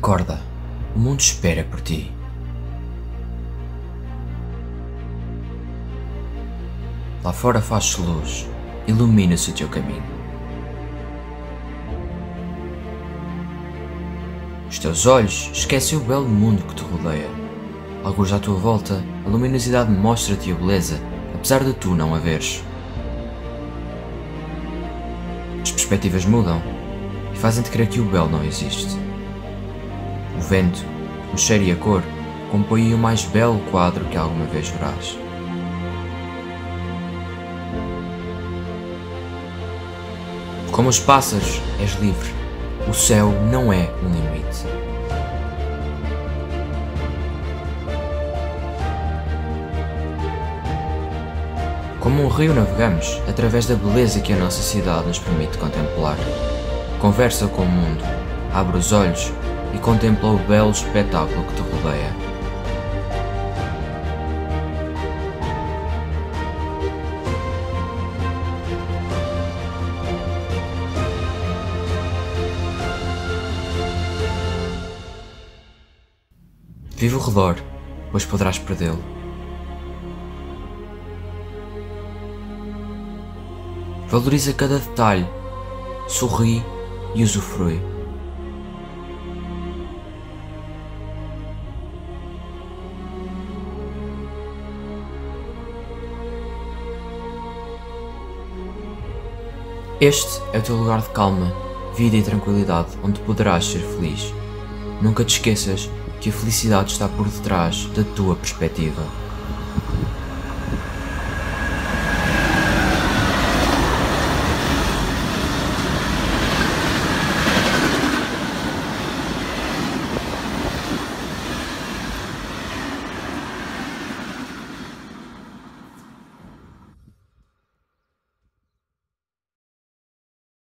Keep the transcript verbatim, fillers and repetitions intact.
Acorda, o mundo espera por ti. Lá fora faz-se luz, ilumina-se o teu caminho. Os teus olhos esquecem o belo mundo que te rodeia. Alguns à tua volta, a luminosidade mostra-te a beleza, apesar de tu não a veres. As perspectivas mudam e fazem-te crer que o belo não existe. O vento, o cheiro e a cor compõem o mais belo quadro que alguma vez verás. Como os pássaros, és livre. O céu não é um limite. Como um rio navegamos através da beleza que a nossa cidade nos permite contemplar. Conversa com o mundo, abre os olhos e contempla o belo espetáculo que te rodeia. Vive o redor, pois poderás perdê-lo. Valoriza cada detalhe, sorri e usufrui. Este é o teu lugar de calma, vida e tranquilidade, onde poderás ser feliz. Nunca te esqueças que a felicidade está por detrás da tua perspectiva.